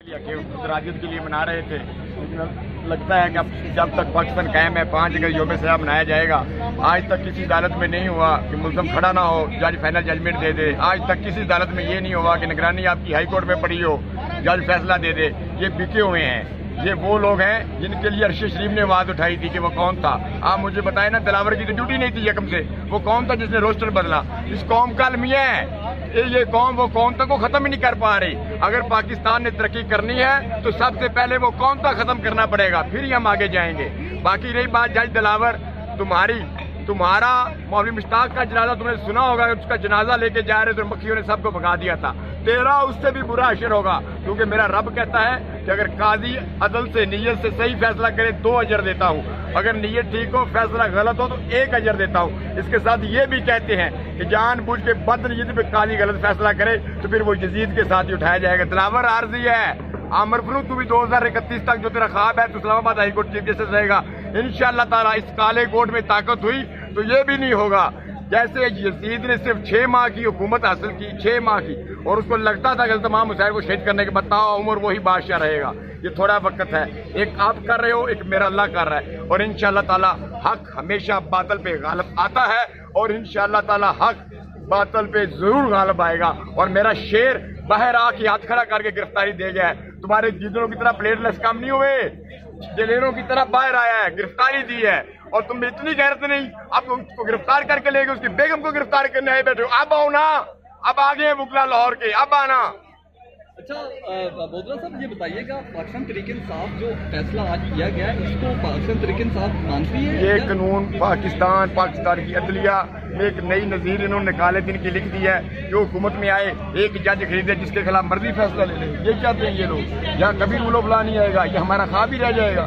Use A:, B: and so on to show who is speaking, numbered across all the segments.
A: राजद के लिए मना रहे थे, लेकिन लगता है कि अब जब तक पाकिस्तान कायम है 5 अगस्त यौम सयाह मनाया जाएगा। आज तक किसी अदालत में नहीं हुआ कि मुल्ज़म खड़ा ना हो, जज फाइनल जजमेंट दे दे। आज तक किसी अदालत में ये नहीं हुआ कि निगरानी आपकी हाई कोर्ट में पड़ी हो, जज फैसला दे दे। ये बिके हुए हैं, ये वो लोग हैं जिनके लिए अरशद शरीफ ने आवाज उठाई थी कि वो कौन था। आप मुझे बताएं ना, दिलावर की तो ड्यूटी नहीं थी यकम से, वो कौन था जिसने रोस्टर बदला? इस कौम का अलमिया है ये कौम, वो कौम तक वो खत्म ही नहीं कर पा रही। अगर पाकिस्तान ने तरक्की करनी है तो सबसे पहले वो कौम तक खत्म करना पड़ेगा, फिर ही हम आगे जाएंगे। बाकी रही बात जज दिलावर, तुम्हारा मौलवी मुश्ताक का जनाजा तुमने सुना होगा, उसका जनाजा लेके जा रहे तो मक्खियों ने सबको भगा दिया था। तेरा उससे भी बुरा असर होगा, क्योंकि मेरा रब कहता है कि अगर काजी अदल से नीयत से सही फैसला करे 2 अजर देता हूँ, अगर नीयत ठीक हो फैसला गलत हो तो 1 अजर देता हूँ। इसके साथ ये भी कहते हैं कि जानबूझ के बदनीयत पे काजी गलत फैसला करे तो फिर वो यजीद के साथ ही उठाया जाएगा। दिलावर आर्जी है, आमिर फरूख तू भी 2031 तक जो तेरा ख्वाब है तो Islamabad high court chief justice रहेगा इंशाअल्लाह ताला। इस काले कोर्ट में ताकत हुई तो ये भी नहीं होगा। जैसे यजीद ने सिर्फ 6 माह की हुकूमत हासिल की, 6 माह की, और उसको लगता था कि तमाम मुसाइल को शहीद करने के बाद ताउम्र वही बादशाह रहेगा। ये थोड़ा वक्त है, एक आप कर रहे हो, एक मेरा अल्लाह कर रहा है, और इंशाअल्लाह ताला हक हमेशा बातिल पे गालिब आता है, और इंशाअल्लाह ताला हक बातिल पे जरूर गालिब आएगा। और मेरा शेर बाहर आके हाथ खड़ा करके गिरफ्तारी दे गया है, तुम्हारे जिदरों की तरह प्लेटलेस काम नहीं हुए, जलेरों की तरह बाहर आया है, गिरफ्तारी दी है। और तुम में इतनी गैरत नहीं, आप उसको गिरफ्तार करके ले गए, उसकी बेगम को गिरफ्तार करने आए बैठे हो। अब आओ ना, अब आ गए मुगला लाहौर के, अब आना।
B: अच्छा बोधरा साहब, ये बताइएगा पाकिस्तान तहरीक इंसाफ जो फैसला आज किया गया है, इसको पाकिस्तान तहरीक इंसाफ मानती है? ये
A: कानून पाकिस्तान की अदलिया में एक नई नजीर इन्होंने निकाले दिन की लिख दी है। जो हुकूमत में आए एक जज खरीदे जिसके खिलाफ मर्जी फैसला ले लें, ये चाहते हैं ये लोग। यहाँ कभी रूल ऑफ लॉ नहीं आएगा, ये हमारा ख्वाब ही रह जाएगा।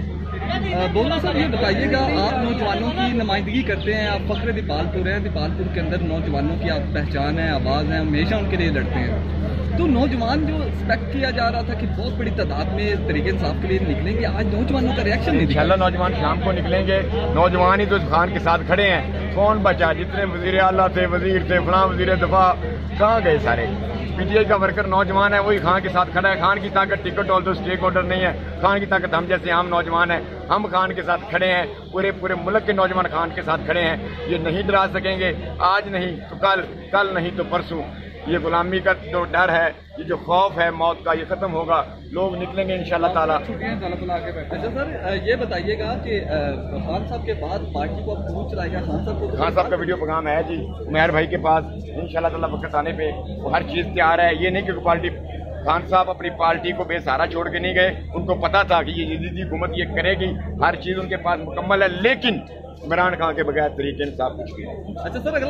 B: बोधरा साहब, ये बताइएगा, आप नौजवानों की नुमाइंदगी करते हैं, आप फख्र दीपालपुर हैं, दीपालपुर के अंदर नौजवानों की आप पहचान है, आवाज़ है, हमेशा उनके लिए लड़ते हैं। तो नौजवान जो एक्सपेक्ट किया जा रहा था कि बहुत बड़ी तादाद में तहरीक इंसाफ के लिए निकलेंगे, आज नौजवानों का रिएक्शन नहीं दिखा।
A: नौजवान शाम को निकलेंगे, नौजवान ही तो इस खान के साथ खड़े हैं। कौन बचा? जितने वजीर आला थे, वजीर थे, फलां वजीर दफा, कहाँ गए सारे? पीटीआई का वर्कर नौजवान है, वही खान के साथ खड़ा है। खान की ताकत टिकट होल्डर स्टेक होल्डर नहीं है, खान की ताकत हम जैसे आम नौजवान है, हम खान के साथ खड़े हैं। पूरे मुल्क के नौजवान खान के साथ खड़े हैं। ये नहीं डरा सकेंगे, आज नहीं तो कल नहीं तो परसों। ये गुलामी का जो डर है, ये जो खौफ है मौत का, ये खत्म होगा, लोग निकलेंगे इंशाअल्लाह ताला।
B: अच्छा सर, ये बताइएगा कि खान साहब के बाद पार्टी को अब पूछ चलाएगा खान साहब को?
A: खान साहब का वीडियो प्रोग्राम है जी उमैर भाई के पास, इंशाअल्लाह ताला वक्त आने पे वो हर चीज तैयार है। ये नहीं कि पार्टी, खान साहब अपनी पार्टी को बेसहारा छोड़ के नहीं गए, उनको पता था कि ये यजीदी हुकूमत ये करेगी, हर चीज उनके पास मुकम्मल है, लेकिन इमरान खान के बगैर तहरीक इंसाफ कुछ भी नहीं।
B: अच्छा सर,